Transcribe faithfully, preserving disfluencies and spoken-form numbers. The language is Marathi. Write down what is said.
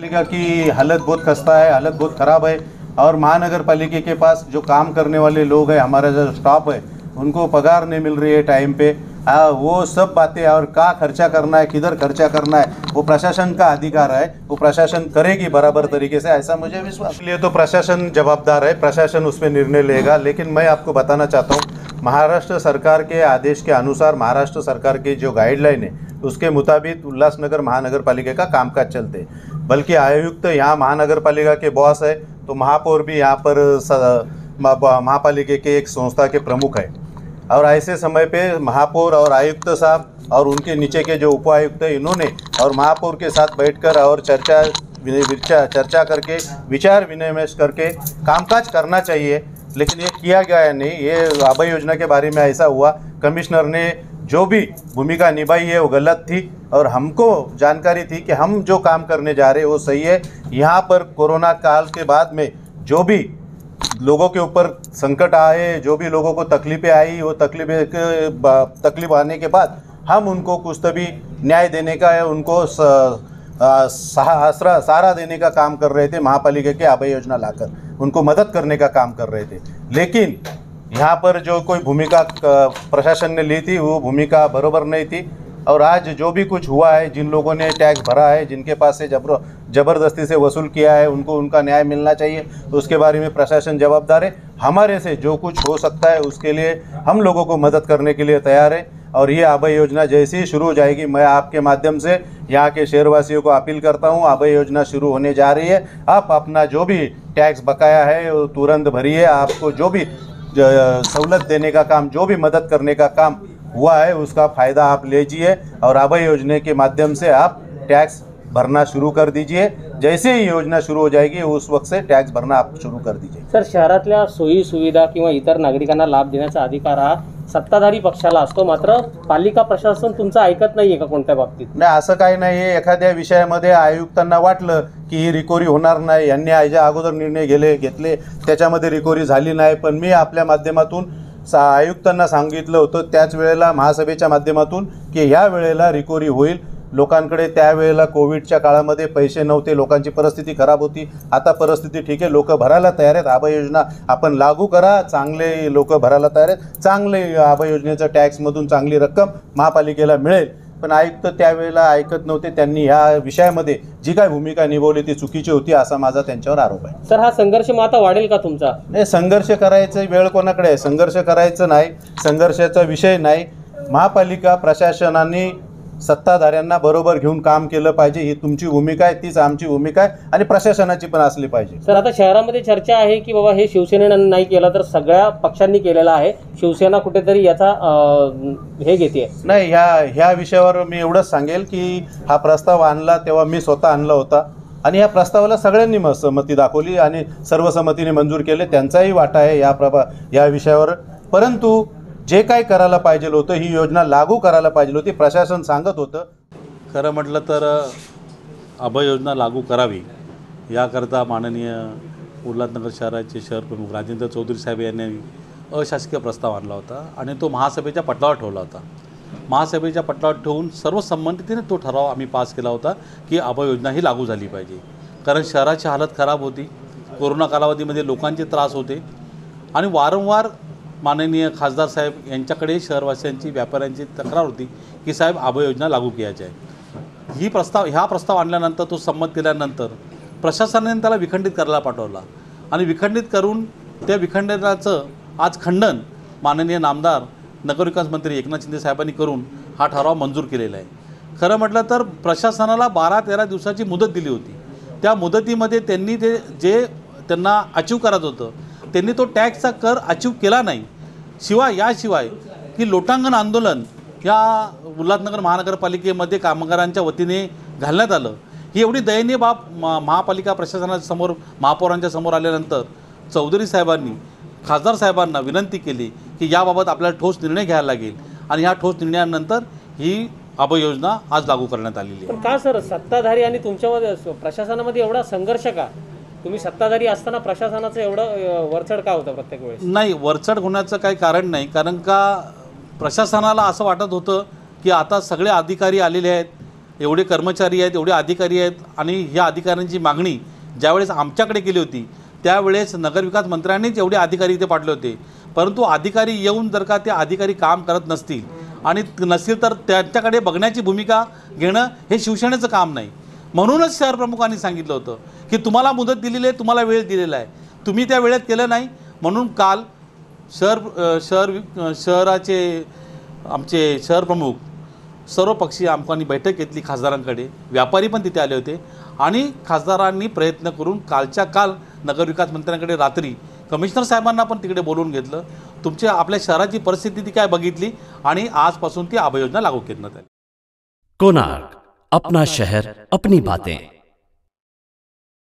पालिका की हालत बहुत खस्ता है, हालत बहुत ख़राब है। और महानगर पालिका के पास जो काम करने वाले लोग हैं, हमारा जो स्टाफ है, उनको पगार नहीं मिल रही है टाइम पे। आ, वो सब बातें और कहाँ खर्चा करना है, किधर खर्चा करना है, वो प्रशासन का अधिकार है, वो प्रशासन करेगी बराबर तरीके से, ऐसा मुझे विश्वास। इसलिए तो प्रशासन जवाबदार है, प्रशासन उसमें निर्णय लेगा। लेकिन मैं आपको बताना चाहता हूँ, महाराष्ट्र सरकार के आदेश के अनुसार, महाराष्ट्र सरकार की जो गाइडलाइन है उसके मुताबिक उल्लासनगर महानगर पालिका का कामकाज चलते। बल्कि आयुक्त यहाँ महानगर पालिका के बॉस है, तो महापौर भी यहाँ पर महापालिका के एक संस्था के प्रमुख है। और ऐसे समय पे महापौर और आयुक्त साहब और उनके नीचे के जो उपायुक्त है, इन्होंने और महापौर के साथ बैठकर और चर्चा विचार चर्चा करके विचार विनिमय करके कामकाज करना चाहिए। लेकिन ये किया गया नहीं। ये अभय योजना के बारे में ऐसा हुआ, कमिश्नर ने जो भी भूमिका निभाई है वो गलत थी, और हमको जानकारी थी कि हम जो काम करने जा रहे हैं वो सही है। यहाँ पर कोरोना काल के बाद में जो भी लोगों के ऊपर संकट आए, जो भी लोगों को तकलीफ़ें आई, वो तकलीफ़ें तकलीफ आने के बाद हम उनको कुछ तभी न्याय देने का है, उनको आसरा सहारा देने का काम कर रहे थे। महापालिका के अभय योजना लाकर उनको मदद करने का काम कर रहे थे। लेकिन यहाँ पर जो कोई भूमिका प्रशासन ने ली थी वो भूमिका बराबर नहीं थी। और आज जो भी कुछ हुआ है, जिन लोगों ने टैक्स भरा है, जिनके पास से जबर ज़बरदस्ती से वसूल किया है, उनको उनका न्याय मिलना चाहिए। तो उसके बारे में प्रशासन जवाबदार है। हमारे से जो कुछ हो सकता है उसके लिए हम लोगों को मदद करने के लिए तैयार है। और ये अभय योजना जैसे ही शुरू हो जाएगी, मैं आपके माध्यम से यहाँ के शहरवासियों को अपील करता हूँ, अभय योजना शुरू होने जा रही है। आप अपना जो भी टैक्स बकाया है वो तुरंत भरिए। आपको जो भी सहूलत देने का काम, जो भी मदद करने का काम हुआ है, उसका फ़ायदा आप लीजिए और अभय योजना के माध्यम से आप टैक्स भरना शुरू कर दीजिए। जैसे ही योजना शुरू हो जाएगी उस वक्त से टॅक्स भरणं आप सुरू कर दीजिए। सर, शहरातल्या सोयी सुविधा किंवा इतर नागरिकांना लाभ देण्याचा अधिकार हा सत्ताधारी पक्षाला असतो, मात्र पालिका प्रशासन तुमचं ऐकत नाहीये का कोणत्या बाबतीत? नाही, असं काही नाहीये। एखाद्या विषयामध्ये आयुक्तांना वाटलं की ही रिकव्हरी होणार नाही, यांनी याच्या अगोदर निर्णय गेले घेतले, त्याच्यामध्ये रिकव्हरी झाली नाही, पण मी आपल्या माध्यमातून आयुक्तांना सांगितलं होतं त्याच वेळेला महासभेच्या माध्यमातून की ह्या वेळेला रिकव्हरी होईल। लोकांकडे त्यावेळेला कोविडच्या काळामध्ये पैसे नव्हते, लोकांची परिस्थिती खराब होती। आता परिस्थिती ठीक आहे, लोक भरायला तयार आहेत। अभय योजना आपण लागू करा, चांगले लोक भरायला तयार आहेत। चांगले अभय योजनेच्या टॅक्समधून चांगली रक्कम महापालिकेला मिळेल। पण आयुक्त त्यावेळेला ऐकत नव्हते, त्यांनी ह्या विषयामध्ये जी काय भूमिका निभावली ती चुकीची होती असा माझा त्यांच्यावर आरोप आहे। सर, हा संघर्ष मग आता वाढेल का तुमचा? नाही, संघर्ष करायचा वेळ कोणाकडे आहे? संघर्ष करायचं नाही, संघर्षाचा विषय नाही। महापालिका प्रशासनाने सत्ताधाऱ्यांना बरोबर घेऊन काम केलं पाहिजे, ही तुमची भूमिका आहे, तीच आमची भूमिका आहे आणि प्रशासनाची पण असली पाहिजे। सर, आता शहरामध्ये चर्चा आहे की बाबा हे शिवसेनेने नाही केलं तर सगळ्या पक्षांनी केलेलं आहे, शिवसेना कुठेतरी याचा हे घेते। नाही, ह्या ह्या विषयावर मी एवढंच सांगेल की हा प्रस्ताव आणला तेव्हा मी स्वतः आणला होता आणि या प्रस्तावाला सगळ्यांनी सहमती दाखवली आणि सर्वसंमतीने मंजूर केले। त्यांचाही वाटा आहे या प्रभा या विषयावर। परंतु जे काय करायला पाहिजे होतं, ही योजना लागू करायला पाहिजे होती, प्रशासन सांगत होतं। खरं म्हटलं तर अभय योजना लागू करावी याकरता माननीय उल्हासनगर शहराचे शहर प्रमुख राजेंद्र चौधरी साहेब यांनी अशासकीय प्रस्ताव आणला होता आणि तो महासभेच्या पटलावर ठेवला होता। महासभेच्या पटलावर ठेवून सर्वसंमतीने तो ठराव आम्ही पास केला होता की अभय योजना ही लागू झाली पाहिजे। कारण शहराची हालत खराब होती, कोरोना कालावधीमध्ये लोकांचे त्रास होते आणि वारंवार माननीय खासदार साहेब यांच्याकडे शहरवासियांची व्यापाऱ्यांची तक्रार होती की साहेब अभय योजना लागू करायची आहे। ही प्रस्ताव ह्या प्रस्ताव आणल्यानंतर तो संमत केल्यानंतर प्रशासनाने त्याला विखंडित करायला पाठवला आणि विखंडित करून त्या विखंडनाचं आज खंडन माननीय नामदार नगरविकास मंत्री एकनाथ शिंदे साहेबांनी करून हा ठराव मंजूर केलेला आहे। खरं म्हटलं तर प्रशासनाला बारा तेरा दिवसाची मुदत दिली होती। त्या मुदतीमध्ये त्यांनी ते जे त्यांना अचीव करायचं होतं त्यांनी तो टॅक्सचा कर अचीव केला नाही। शिवाय याशिवाय की लोटांगण आंदोलन या उल्हासनगर महानगरपालिकेमध्ये कामगारांच्या वतीने घालण्यात आलं, ही एवढी दयनीय बाब महापालिका प्रशासनाच्या समोर महापौरांच्या समोर आल्यानंतर चौधरी साहेबांनी खासदार साहेबांना विनंती केली की याबाबत आपल्याला ठोस निर्णय घ्यायला लागेल आणि ह्या ठोस निर्णयानंतर ही अभय योजना आज लागू करण्यात आलेली आहे। का सर, सत्ताधारी आणि तुमच्यामध्ये प्रशासनामध्ये एवढा संघर्ष का? तुम्ही सत्ताधारी असताना प्रशासनाचं एवढं वरचढ का होतं प्रत्येक वेळेस? नाही, वरचढ होण्याचं काही कारण नाही, कारण का प्रशासनाला असं वाटत होतं की आता सगळे अधिकारी आलेले आहेत, एवढे कर्मचारी आहेत, एवढे अधिकारी आहेत आणि ह्या अधिकाऱ्यांची मागणी ज्यावेळेस आमच्याकडे केली होती त्यावेळेस नगरविकास मंत्र्यांनीच एवढे अधिकारी इथे पाठवले होते. परंतु अधिकारी येऊन जर का ते अधिकारी काम करत नसतील आणि नसतील तर त्यांच्याकडे बघण्याची भूमिका घेणं हे शिवसेनेचं काम नाही. म्हणूनच शहर प्रमुखांनी सांगितलं होतं की तुम्हाला मुदत दिलेली आहे, तुम्हाला वेळ दिलेला आहे, तुम्ही त्या वेळेत केलं नाही. म्हणून काल शहर शहर शहराचे आमचे शहर प्रमुख सर्वपक्षीय आमकांनी बैठक घेतली खासदारांकडे, व्यापारी पण तिथे आले होते आणि खासदारांनी प्रयत्न करून कालच्या काल नगरविकास मंत्र्यांकडे रात्री कमिशनर साहेबांना पण तिकडे बोलवून घेतलं. तुमच्या आपल्या शहराची परिस्थिती ती काय बघितली आणि आजपासून ती आभा योजना लागू करण्यात आली. कोणार्क, अपना शहर अपनी बातें.